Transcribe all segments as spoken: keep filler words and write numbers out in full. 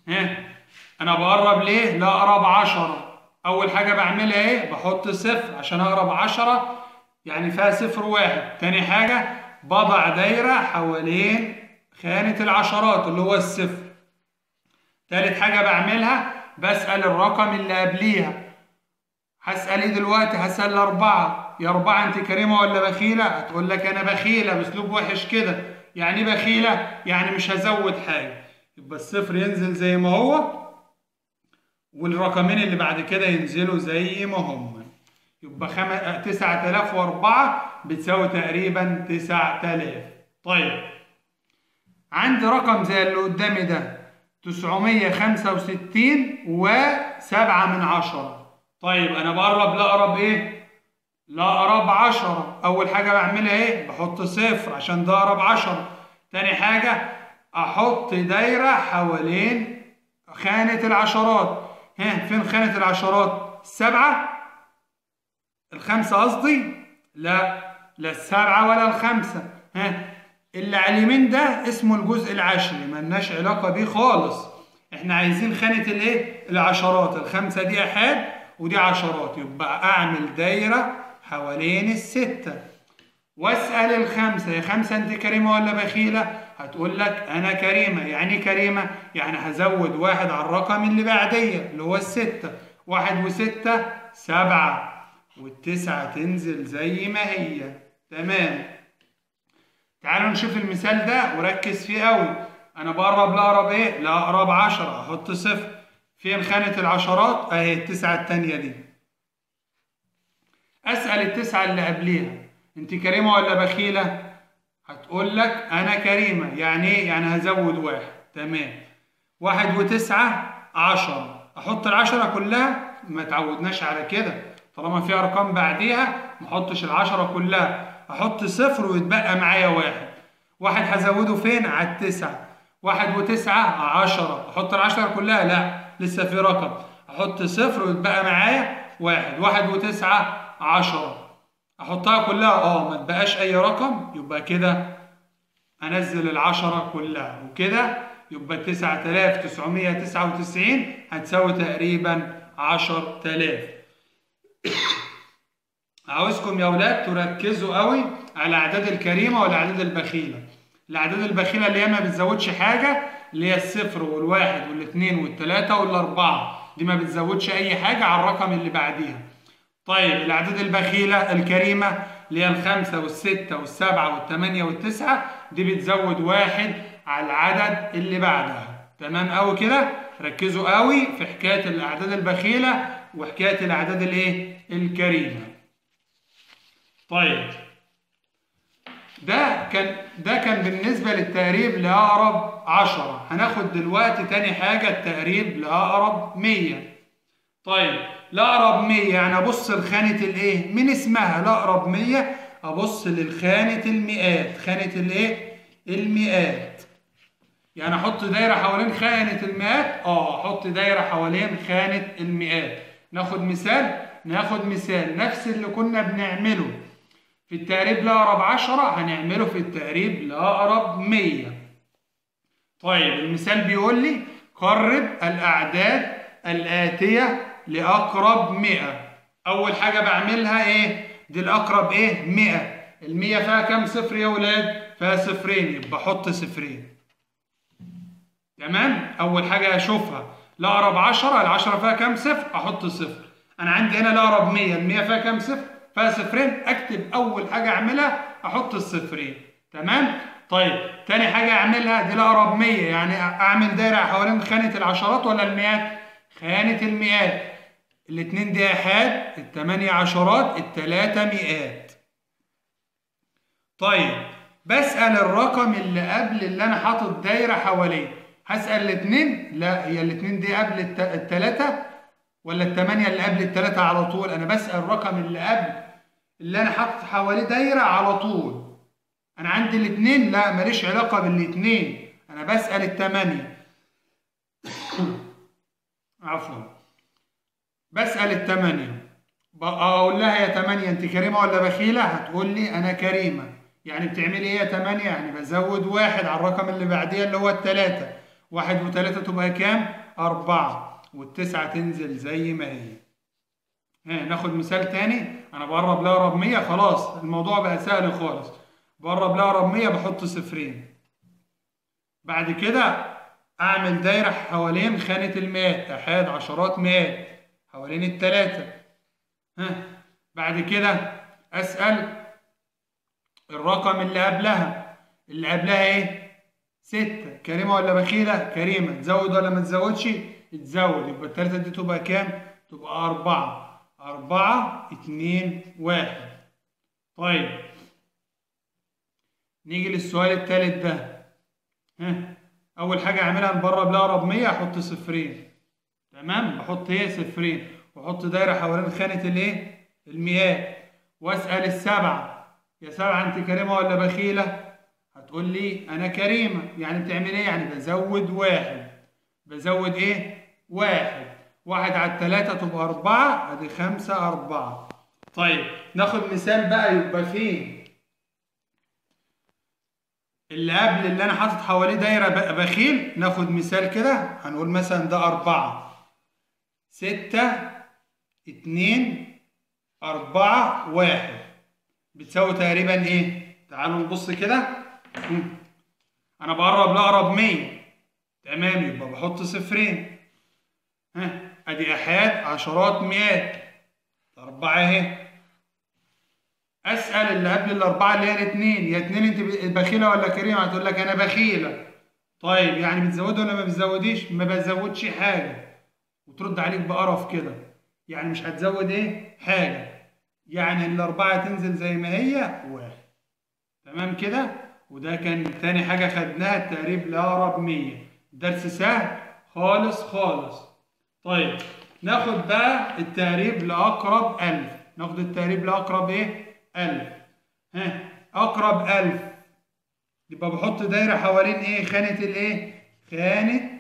ها، انا بقرب ليه لاقرب عشرة. اول حاجه بعملها ايه؟ بحط صفر عشان اقرب عشرة، يعني فيها صفر واحد. تاني حاجه بضع دايره حوالين خانه العشرات اللي هو الصفر. تالت حاجه بعملها بسال الرقم اللي قبليها. هسال ايه دلوقتي؟ هسال اربعة. يا اربعة انت كريمه ولا بخيله؟ هتقول لك انا بخيله باسلوب وحش كده. يعني ايه بخيله؟ يعني مش هزود حاجه. يبقى الصفر ينزل زي ما هو، والرقمين اللي بعد كده ينزلوا زي ما هم. يبقى خم... تسعة آلاف وأربعة بتساوي تقريبا تسعة آلاف. طيب، عندي رقم زي اللي قدامي ده تسعمية وخمسة وستين وسبعة من عشرة. طيب أنا بقرب لأقرب إيه؟ لأقرب عشرة. أول حاجة بعملها إيه؟ بحط صفر عشان ده أقرب عشرة. تاني حاجة أحط دايرة حوالين خانة العشرات. ها، فين خانة العشرات؟ السبعة؟ الخمسة قصدي؟ لا، لا السبعة ولا الخمسة. ها، اللي على اليمين ده اسمه الجزء العشري، ملناش علاقة بيه خالص. احنا عايزين خانة الايه؟ العشرات. الخمسة دي احاد ودي عشرات، يبقى اعمل دايرة حوالين الستة واسأل الخمسة: يا خمسة انت كريمة ولا بخيلة؟ هتقول لك انا كريمة. يعني ايه كريمة؟ يعني هزود واحد على الرقم اللي بعديه اللي هو الستة. واحد وستة سبعة، والتسعة تنزل زي ما هي. تمام. تعالوا نشوف المثال ده وركز فيه قوي. انا بقرب لاقرب ايه؟ لاقرب عشرة. احط صفر. فين خانة العشرات؟ اهي التسعة التانية دي. اسأل التسعة اللي قبليها: انت كريمة ولا بخيلة؟ هتقول لك انا كريمة. يعني ايه؟ يعني هزود واحد. تمام. واحد وتسعة عشرة. احط العشرة كلها؟ ما تعودناش على كده. طالما في ارقام بعديها ما احطش العشرة كلها، احط صفر ويتبقى معايا واحد. واحد هزوده فين؟ على التسعة. واحد وتسعة عشرة. احط العشرة كلها؟ لا، لسه في رقم. احط صفر ويتبقى معايا واحد. واحد وتسعة عشرة. احطها كلها؟ اه، ما تبقاش اي رقم. يبقى كده انزل العشرة كلها، وكده يبقى تسعة آلاف وتسعمية وتسعة وتسعين هتساوي تقريبا عشرة آلاف. عاوزكم يا اولاد تركزوا قوي على الاعداد الكريمه والاعداد البخيله. الاعداد البخيله اللي هي ما بتزودش حاجه، اللي هي الصفر والواحد والاثنين والثلاثه والاربعه، دي ما بتزودش اي حاجه على الرقم اللي بعديها. طيب الاعداد البخيله الكريمه اللي هي الخمسه والسته والسبعه والثمانيه والتسعه، دي بتزود واحد على العدد اللي بعدها. تمام قوي كده؟ ركزوا قوي في حكايه الاعداد البخيله وحكايه الاعداد الايه الكريمه. طيب، ده كان ده كان بالنسبة للتقريب لأقرب عشرة. هناخد دلوقتي تاني حاجة التقريب لأقرب مية. طيب، لأقرب مية يعني أبص لخانة الإيه؟ من اسمها لأقرب مية، أبص للخانة المئات. خانة الإيه؟ المئات. يعني أحط دايرة حوالين خانة المئات؟ آه، أحط دايرة حوالين خانة المئات. ناخد مثال؟ ناخد مثال نفس اللي كنا بنعمله في التقريب لأقرب عشرة هنعمله في التقريب لأقرب مية. طيب المثال بيقول لي قرب الأعداد الآتية لأقرب مئة. أول حاجة بعملها إيه؟ دي الأقرب إيه؟ مئة. المية فيها كام صفر يا ولاد؟ فيها صفرين، يبقى أحط صفرين. تمام؟ أول حاجة أشوفها لأقرب عشرة، العشرة فيها كام صفر؟ أحط صفر. أنا عندي هنا لأقرب مية، المية فيها كام صفر؟ فيها صفرين. اكتب اول حاجه اعملها احط الصفرين. تمام. طيب تاني حاجه اعملها دي لاقرب مية، يعني اعمل دايره حوالين خانه العشرات ولا المئات؟ خانه المئات. الاثنين دي احاد، الثمانيه عشرات، الثلاثه مئات. طيب بسال الرقم اللي قبل اللي انا حاطط دايره حواليه. هسال الاثنين؟ لا، هي الاثنين دي قبل الثلاثه ولا الثمانيه اللي قبل الثلاثه على طول؟ انا بسال الرقم اللي قبل اللي انا حاطط حواليه دايره على طول. انا عندي الاثنين؟ لا، ماليش علاقه بالاثنين، انا بسال الثمانيه. عفوا، بسال الثمانيه. اقول لها: يا ثمانيه انت كريمه ولا بخيله؟ هتقول لي انا كريمه. يعني بتعملي ايه يا ثمانيه؟ يعني بزود واحد على الرقم اللي بعديه اللي هو الثلاثه. واحد وتلاتة تبقى كام؟ أربعة، والتسعة تنزل زي ما هي. ها ناخد مثال تاني. أنا بقرب لأقرب مية، خلاص الموضوع بقى سهل خالص. بقرب لأقرب مية بحط صفرين. بعد كده أعمل دايرة حوالين خانة المئات، أحاد عشرات مئات حوالين التلاتة. ها بعد كده أسأل الرقم اللي قبلها. اللي قبلها إيه؟ ستة. كريمة ولا بخيلة؟ كريمة. تزود ولا ما تزودش؟ تزود. يبقى التلاتة دي تبقى كام؟ تبقى أربعة. أربعة اتنين واحد. طيب نيجي للسؤال التالت ده. ها أول حاجة أعملها نبرب لأقرب مية، أحط صفرين. تمام؟ بحط إيه؟ صفرين، وأحط دايرة حوالين خانة الإيه؟ المئات. وأسأل السبعة، يا سبعة أنت كريمة ولا بخيلة؟ هتقول لي أنا كريمة. يعني بتعمل إيه؟ يعني بزود واحد. بزود إيه؟ واحد. واحد على التلاتة تبقى أربعة، أدي خمسة أربعة. طيب ناخد مثال بقى يبقى فيه اللي قبل اللي أنا حاطط حواليه دايرة بخيل. ناخد مثال كده، هنقول مثلا ده أربعة، ستة اتنين أربعة واحد، بتساوي تقريبا إيه؟ تعالوا نبص كده. أنا بقرب لأقرب مية. تمام، يبقى بحط صفرين. ها أدي أحاد عشرات مئات. أربعة أهي. أسأل اللي قبل الأربعة اللي هي الاتنين، يا اتنين أنت بخيلة ولا كريمة؟ هتقول لك أنا بخيلة. طيب يعني بتزودي ولا ما بتزوديش؟ ما بزودش حاجة. وترد عليك بقرف كده، يعني مش هتزود إيه؟ حاجة. يعني الأربعة تنزل زي ما هي واحد. تمام كده؟ وده كان تاني حاجة خدناها، التقريب لأقرب مية. درس سهل خالص خالص. طيب ناخد بقى التقريب لأقرب ألف. ناخد التقريب لأقرب إيه؟ ألف. ها أقرب ألف يبقى بحط دايرة حوالين إيه؟ خانة الإيه؟ خانة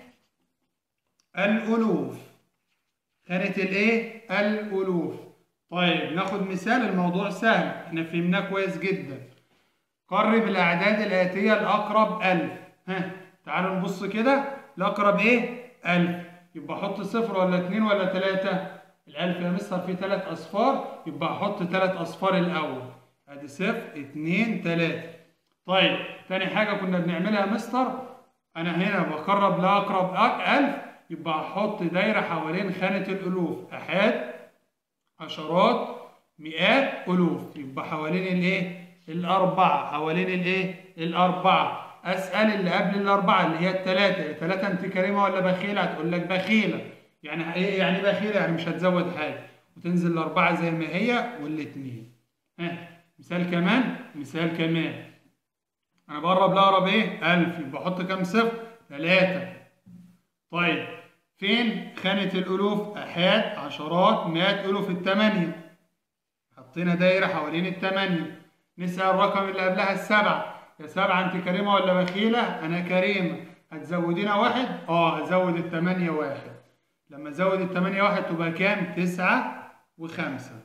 الألوف. خانة الإيه؟ الألوف. طيب ناخد مثال، الموضوع سهل، إحنا فهمناه كويس جدا. قرب الأعداد الآتية لأقرب ألف. ها تعالوا نبص كده. لأقرب إيه؟ ألف. يبقى أحط صفر ولا اتنين ولا تلاتة؟ الألف يا مستر فيه تلات أصفار، يبقى أحط تلات أصفار الأول. أدي صفر اتنين تلاتة. طيب تاني حاجة كنا بنعملها يا مستر، أنا هنا بقرب لأقرب ألف، يبقى أحط دايرة حوالين خانة الألوف. أحاد عشرات مئات ألوف، يبقى حوالين الإيه؟ الأربعة. حوالين الإيه؟ الأربعة. أسأل اللي قبل الأربعة اللي هي التلاتة، التلاتة أنت كريمة ولا بخيلة؟ هتقول لك بخيلة. يعني إيه يعني بخيلة؟ يعني مش هتزود حاجة، وتنزل الأربعة زي ما هي والاتنين. ها مثال كمان، مثال كمان. أنا بقرب لأقرب إيه؟ ألف، يبقى أحط كام صفر؟ تلاتة. طيب فين خانة الألوف؟ أحاد عشرات مئات ألوف، التمانية. حطينا دايرة حوالين التمانية. نسأل الرقم اللي قبلها السبعة، يا سبعة أنت كريمة ولا بخيلة؟ أنا كريمة. هتزودينا واحد؟ آه هزود التمانية واحد. لما أزود التمانية واحد تبقى كام؟ تسعة وخمسة.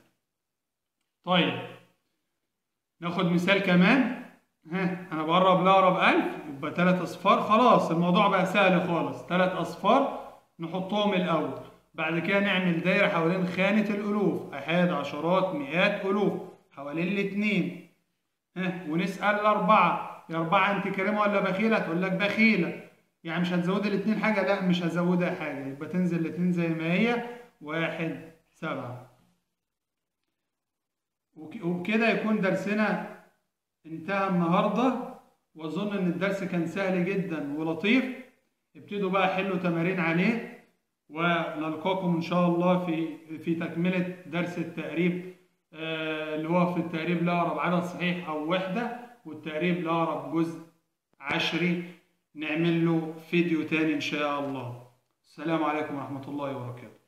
طيب ناخد مثال كمان. ها أنا بقرب لأقرب ألف، يبقى تلات أصفار. خلاص الموضوع بقى سهل خالص. تلات أصفار نحطهم الأول، بعد كده نعمل دايرة حوالين خانة الألوف. أحاد عشرات مئات ألوف حوالين الاتنين. ها ونسأل الأربعة، يا أربعة أنت كريمة ولا بخيلة؟ تقول لك بخيلة. يعني مش هتزود الاتنين حاجة؟ لا مش هزودها حاجة، يبقى تنزل الاتنين زي ما هي. واحد سبعة. وبكده يكون درسنا انتهى النهاردة، وأظن إن الدرس كان سهل جدا ولطيف. ابتدوا بقى حلوا تمارين عليه، ونلقاكم إن شاء الله في في تكملة درس التقريب، آه اللي هو في التقريب لأقرب عدد صحيح أو وحدة، والتقريب لأقرب جزء عشري نعمل له فيديو تاني إن شاء الله. السلام عليكم ورحمة الله وبركاته.